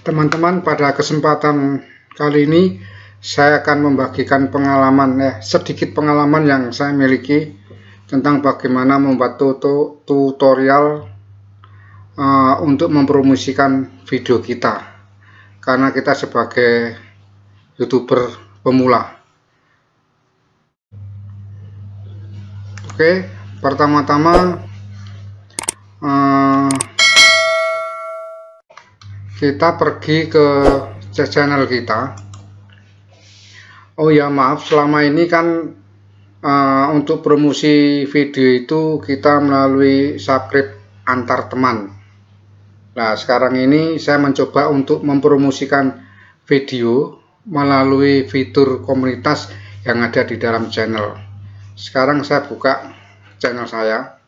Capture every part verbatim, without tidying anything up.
Teman-teman, pada kesempatan kali ini saya akan membagikan pengalaman ya, sedikit pengalaman yang saya miliki tentang bagaimana membuat tuto, tutorial uh, untuk mempromosikan video kita, karena kita sebagai YouTuber pemula. Oke, pertama-tama uh, kita pergi ke channel kita. Oh ya, maaf, selama ini kan uh, untuk promosi video itu kita melalui subscribe antar teman. Nah, sekarang ini saya mencoba untuk mempromosikan video melalui fitur komunitas yang ada di dalam channel. Sekarang saya buka channel saya.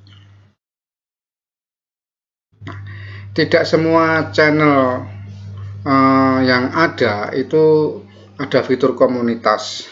Tidak semua channel uh, yang ada itu ada fitur komunitas.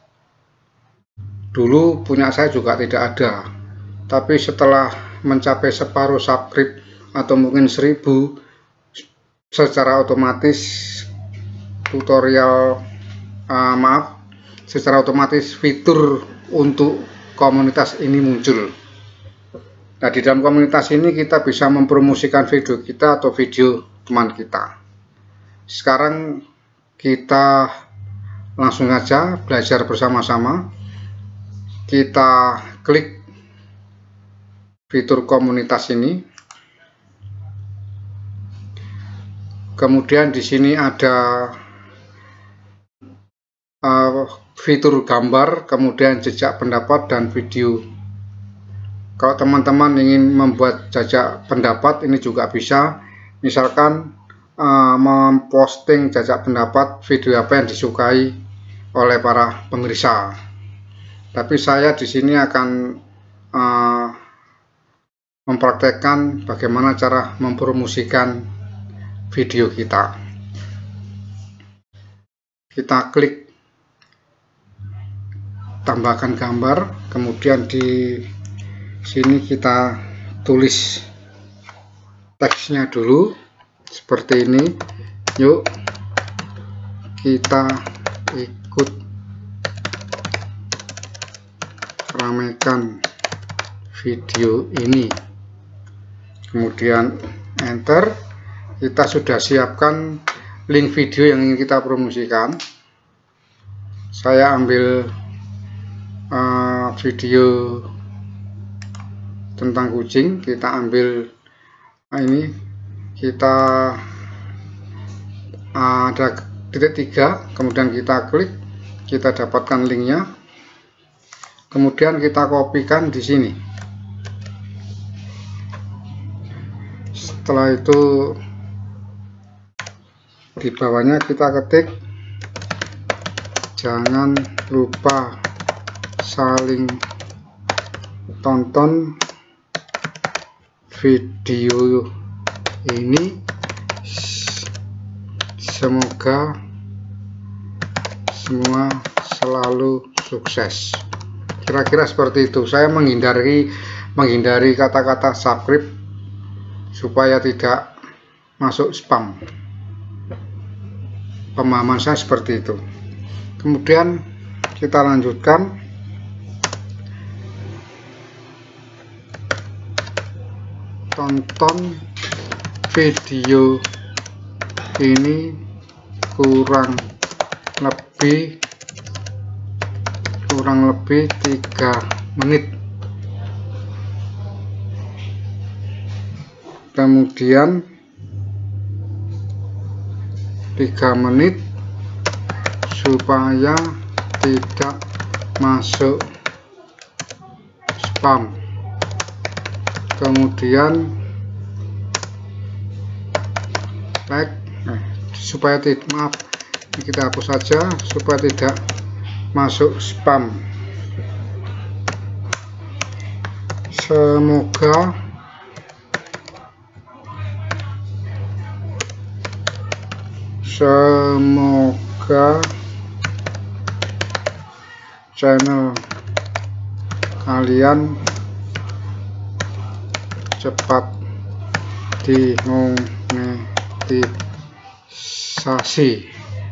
Dulu punya saya juga tidak ada, tapi setelah mencapai separuh subscribe atau mungkin seribu, secara otomatis tutorial uh, maaf secara otomatis fitur untuk komunitas ini muncul. Nah, di dalam komunitas ini kita bisa mempromosikan video kita atau video teman kita. Sekarang kita langsung saja belajar bersama-sama. Kita klik fitur komunitas ini. Kemudian di sini ada uh, fitur gambar, kemudian jejak pendapat dan video. Kalau teman-teman ingin membuat jajak pendapat, ini juga bisa. Misalkan uh, memposting jajak pendapat video apa yang disukai oleh para pemirsa. Tapi saya di sini akan uh, mempraktekkan bagaimana cara mempromosikan video kita. Kita klik tambahkan gambar, kemudian di sini kita tulis teksnya dulu seperti ini. Yuk kita ikut ramaikan video ini, kemudian enter. Kita sudah siapkan link video yang ingin kita promosikan. Saya ambil uh, video tentang kucing, kita ambil nah ini, kita uh, ada titik tiga, kemudian kita klik, kita dapatkan linknya, kemudian kita kopikan di sini. Setelah itu di bawahnya kita ketik jangan lupa saling tonton video ini, semoga semua selalu sukses. Kira-kira seperti itu. Saya menghindari menghindari kata-kata subscribe supaya tidak masuk spam. Pemahaman saya seperti itu. Kemudian kita lanjutkan. Tonton video ini kurang lebih kurang lebih tiga menit. Kemudian tiga menit supaya tidak masuk spam. Kemudian like eh, supaya tidak maaf ini kita hapus saja supaya tidak masuk spam. Semoga semoga channel kalian cepat dimonetisasi sasi.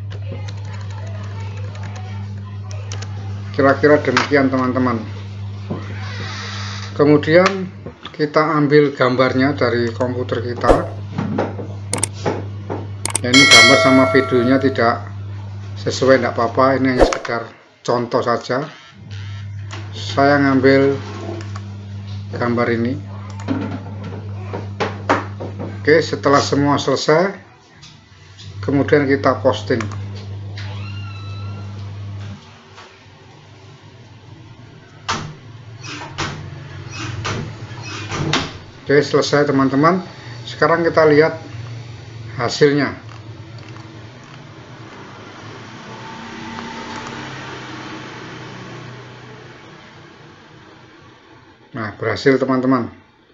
Kira-kira demikian teman-teman. Kemudian kita ambil gambarnya dari komputer kita. Ya, ini gambar sama videonya tidak sesuai, tidak apa-apa, ini hanya sekedar contoh saja. Saya ngambil gambar ini. Oke, setelah semua selesai, kemudian kita posting. Oke, selesai teman-teman. Sekarang kita lihat hasilnya. Nah, berhasil teman-teman.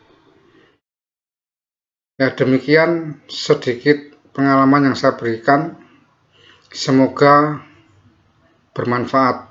Ya, demikian sedikit pengalaman yang saya berikan. Semoga bermanfaat.